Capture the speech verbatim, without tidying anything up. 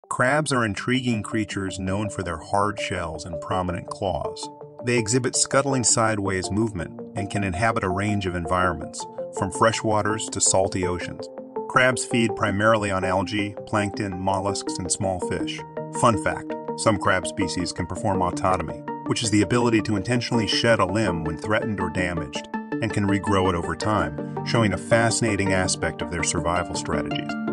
Crabs are intriguing creatures known for their hard shells and prominent claws. They exhibit scuttling sideways movement and can inhabit a range of environments, from freshwaters to salty oceans. Crabs feed primarily on algae, plankton, mollusks, and small fish. Fun fact, some crab species can perform autotomy, which is the ability to intentionally shed a limb when threatened or damaged, and can regrow it over time, showing a fascinating aspect of their survival strategies.